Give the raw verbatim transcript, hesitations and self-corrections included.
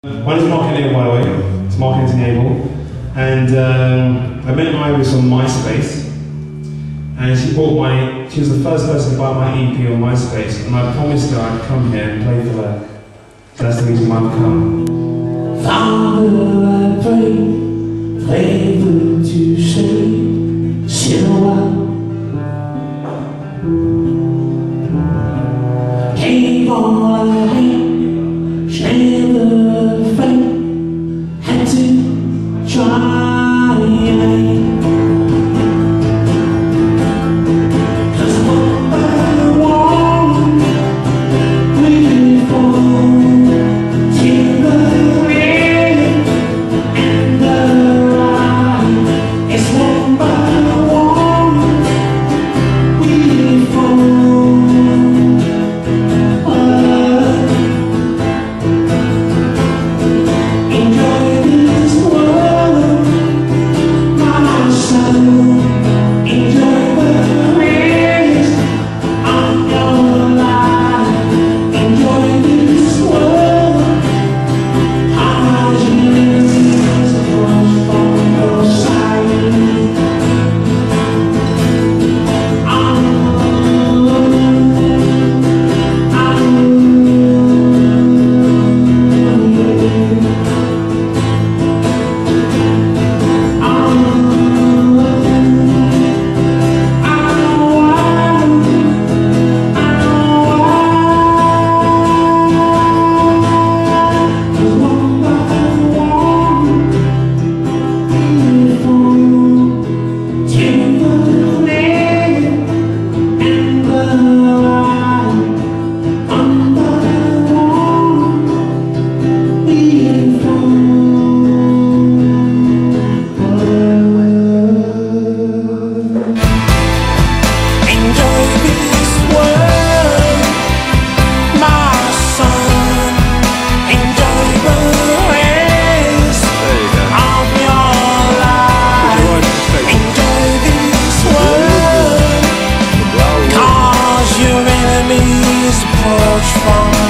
My name is Mark and Abel, by the way. It's Mark and Abel. And um, I met Iris on MySpace. And she bought my, she was the first person to buy my E P on MySpace. And I promised her I'd come here and play for her. So that's the reason why I've come. Father, I pray, favor to say, sit a while. Gave all I had, never afraid, had to try. Cause one by one, we fall till the end and the light. It's one by one, we fall. Approach from